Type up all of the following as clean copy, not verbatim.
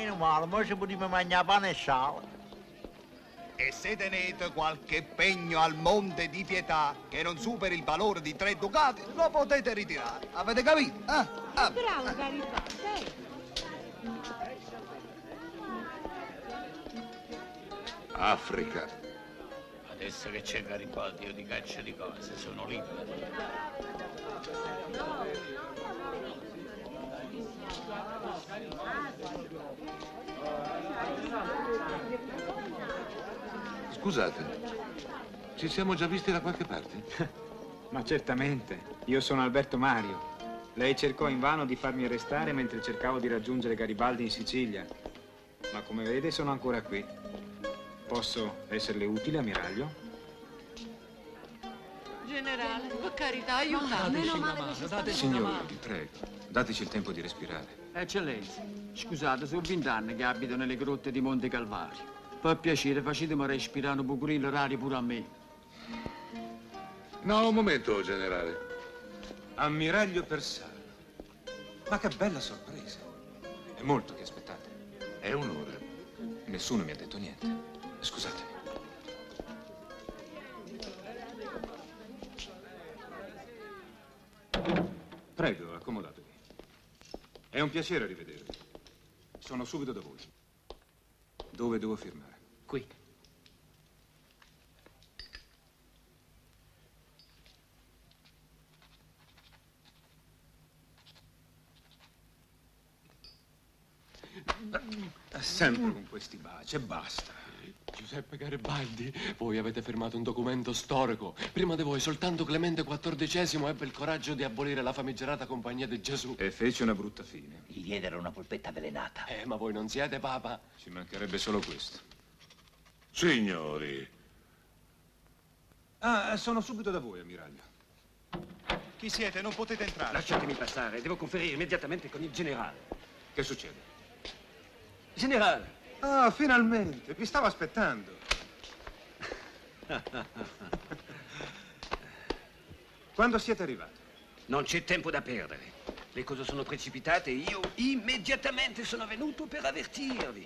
Meno male, mo ci potremmo mangiare pane e sale. E se tenete qualche pegno al Monte di Pietà che non superi il valore di 3 ducati, lo potete ritirare. Avete capito? Bravo, Garibaldi. Africa. Adesso che c'è Garibaldi io ti caccio di cose, sono libero. Scusate, ci siamo già visti da qualche parte? Ma certamente, io sono Alberto Mario. Lei cercò invano di farmi arrestare mentre cercavo di raggiungere Garibaldi in Sicilia. Ma come vede sono ancora qui. Posso esserle utile, ammiraglio? Generale, per carità, aiutatemi. Meno male che ci sta. Signori, vi prego, dateci il tempo di respirare. Eccellenza, scusate, sono 20 anni che abito nelle grotte di Monte Calvario. Per piacere, facetemi respirare un pochino l'aria pure a me. No, un momento, generale. Ammiraglio Persano. Ma che bella sorpresa. È molto che aspettate. È un'ora. Nessuno mi ha detto niente. Scusatemi. Prego, accomodatevi. È un piacere rivedervi. Sono subito da voi. Dove devo firmare? Qui. Sempre con questi baci e basta. Giuseppe Garibaldi, voi avete firmato un documento storico. Prima di voi soltanto Clemente XIV ebbe il coraggio di abolire la famigerata Compagnia di Gesù. E fece una brutta fine. Gli diedero una polpetta avvelenata. Ma voi non siete papa? Ci mancherebbe solo questo. Signori. Sono subito da voi, ammiraglio. Chi siete? Non potete entrare. Lasciatemi passare, devo conferire immediatamente con il generale. Che succede? Generale! Ah, finalmente! Vi stavo aspettando. Quando siete arrivati? Non c'è tempo da perdere. Le cose sono precipitate e io immediatamente sono venuto per avvertirvi.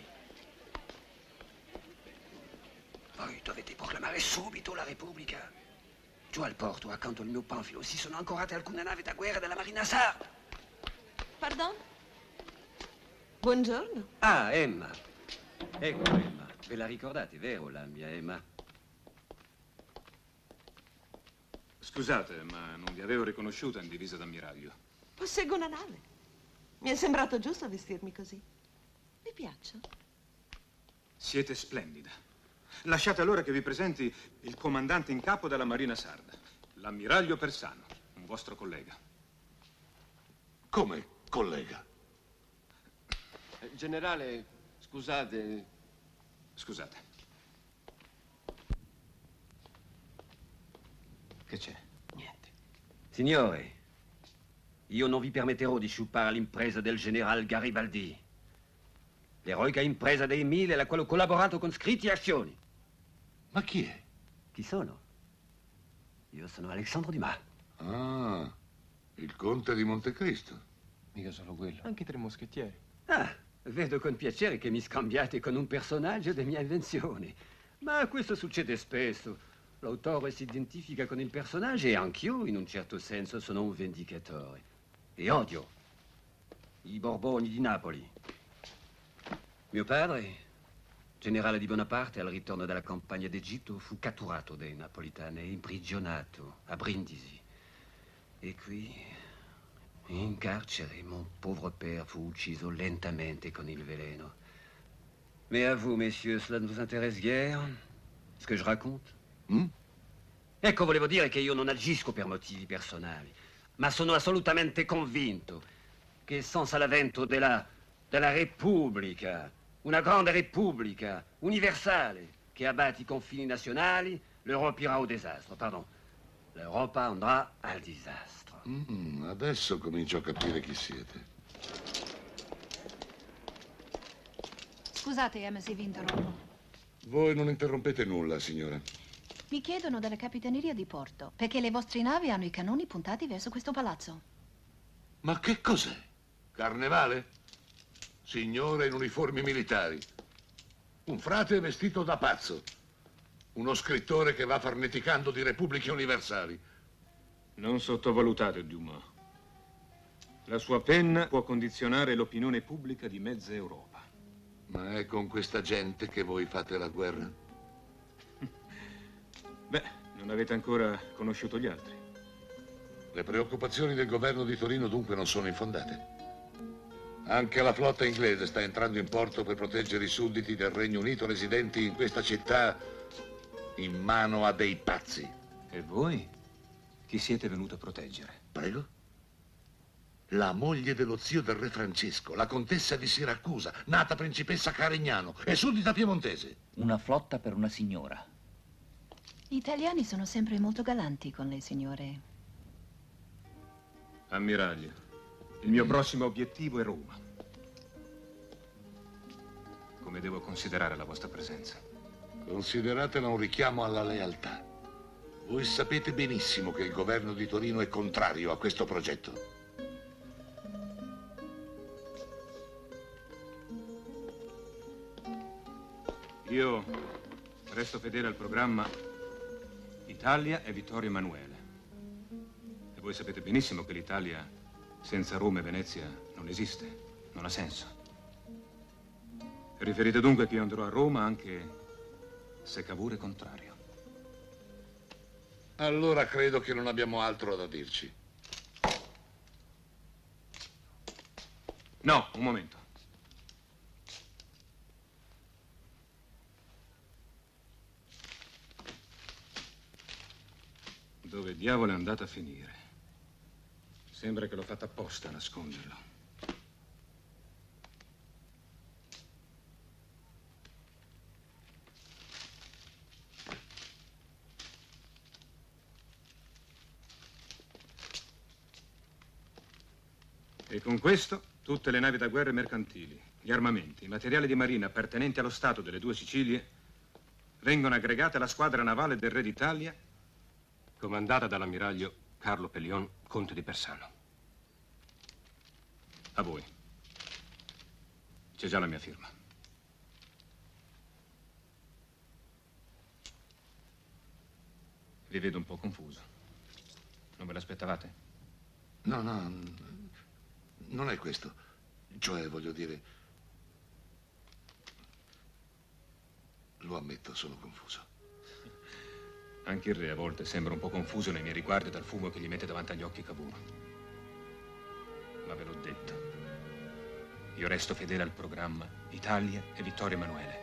Voi dovete proclamare subito la Repubblica. Giù al porto, accanto al mio panfilo, si sono ancorate alcune navi da guerra della Marina Sarda. Pardon? Buongiorno. Ah, Emma. Ecco Emma. Ve la ricordate, vero, la mia Emma? Scusate, ma non vi avevo riconosciuta in divisa d'ammiraglio. Posseggo una nave. Mi è sembrato giusto vestirmi così. Vi piaccio? Siete splendida. Lasciate allora che vi presenti il comandante in capo della Marina Sarda, l'ammiraglio Persano, un vostro collega. Come collega? Generale, scusate. Scusate. Che c'è? Niente. Signore, io non vi permetterò di sciupare l'impresa del generale Garibaldi. L'eroica impresa dei 1000 alla quale ho collaborato con scritti e azioni. Ma chi è? Chi sono? Io sono Alessandro Dumas. Ah, il conte di Montecristo. Mica solo quello. Anche i 3 moschettieri. Ah, vedo con piacere che mi scambiate con un personaggio delle mie invenzioni. Ma questo succede spesso. L'autore si identifica con il personaggio e anch'io, in un certo senso, sono un vendicatore. E odio i Borboni di Napoli. Mio padre, generale di Bonaparte, al ritorno dalla campagna d'Egitto, fu catturato dai napolitani e imprigionato a Brindisi. E qui, in carcere, mon pauvre père fu ucciso lentamente con il veleno. Mais à vous, messieurs, cela ne vous intéresse guère, ce que je raconte? Ecco, volevo dire che io non agisco per motivi personali, ma sono assolutamente convinto che senza l'avvento della Repubblica, una grande Repubblica universale che abbatti i confini nazionali, l'Europa irà au disastro. Pardon, l'Europa andrà al disastro. Adesso comincio a capire chi siete. Scusate, Emma, se vi interrompo. Voi non interrompete nulla, signora. Mi chiedono dalla capitaneria di porto perché le vostre navi hanno i cannoni puntati verso questo palazzo. Ma che cos'è? Carnevale? Signore in uniformi militari. Un frate vestito da pazzo. Uno scrittore che va farneticando di repubbliche universali. Non sottovalutate Dumas. La sua penna può condizionare l'opinione pubblica di mezza Europa. Ma è con questa gente che voi fate la guerra? Beh, non avete ancora conosciuto gli altri. Le preoccupazioni del governo di Torino dunque non sono infondate. Anche la flotta inglese sta entrando in porto per proteggere i sudditi del Regno Unito residenti in questa città in mano a dei pazzi. E voi? Chi siete venuto a proteggere? Prego? La moglie dello zio del re Francesco, la contessa di Siracusa, nata principessa Carignano e suddita piemontese. Una flotta per una signora. Gli italiani sono sempre molto galanti con le signore. Ammiraglio, il mio prossimo obiettivo è Roma. Come devo considerare la vostra presenza? Consideratela un richiamo alla lealtà. Voi sapete benissimo che il governo di Torino è contrario a questo progetto. Io resto fedele al programma Italia e Vittorio Emanuele. E voi sapete benissimo che l'Italia senza Roma e Venezia non esiste, non ha senso. Riferite dunque che io andrò a Roma anche se Cavour è contrario. Allora credo che non abbiamo altro da dirci. No, un momento. Dove diavolo è andata a finire? Sembra che l'ho fatta apposta a nasconderlo. E con questo tutte le navi da guerra e mercantili, gli armamenti, i materiali di marina appartenenti allo Stato delle due Sicilie vengono aggregate alla squadra navale del Re d'Italia, comandata dall'ammiraglio Carlo Pellion, conte di Persano. A voi. C'è già la mia firma. Vi vedo un po' confuso. Non ve l'aspettavate? No, non è questo. Cioè, voglio dire... Lo ammetto, sono confuso. Anche il re a volte sembra un po' confuso nei miei riguardi dal fumo che gli mette davanti agli occhi Cavour. Ma ve l'ho detto. Io resto fedele al programma Italia e Vittorio Emanuele.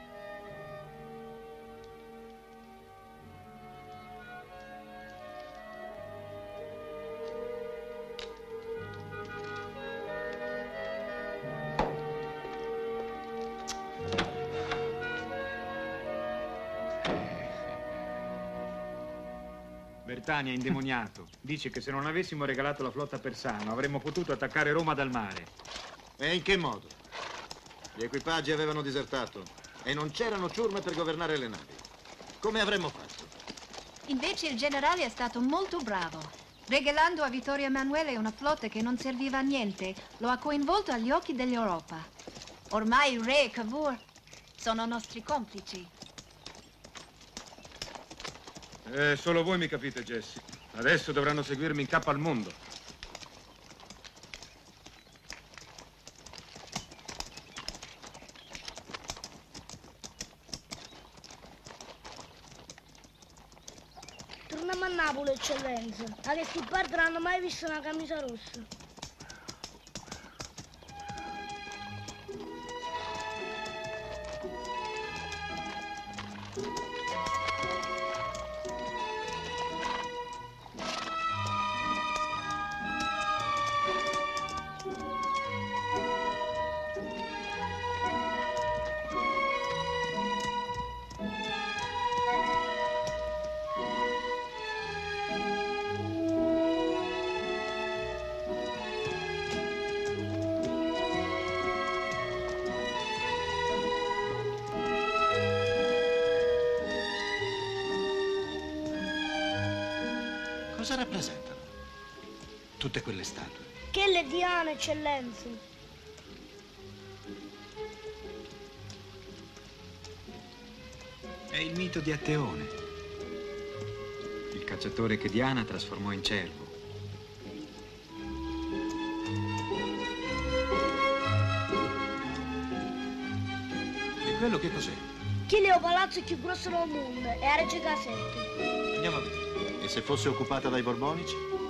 Bertani è indemoniato. Dice che se non avessimo regalato la flotta a Persano avremmo potuto attaccare Roma dal mare. E in che modo? Gli equipaggi avevano disertato e non c'erano ciurme per governare le navi. Come avremmo fatto? Invece il generale è stato molto bravo. Regalando a Vittorio Emanuele una flotta che non serviva a niente, lo ha coinvolto agli occhi dell'Europa. Ormai il re e Cavour sono nostri complici. Solo voi mi capite, Jessie. Adesso dovranno seguirmi in capo al mondo. Torniamo a Napoli, eccellenza. A che sti padri non hanno mai visto una camicia rossa. Cosa rappresentano tutte quelle statue? Che le diane, eccellenza. È il mito di Atteone, il cacciatore che Diana trasformò in cervo. E quello che cos'è? Chi è palazzo più grosso del mondo? È a Reggio Caselli. Andiamo a vedere. E se fosse occupata dai borbonici?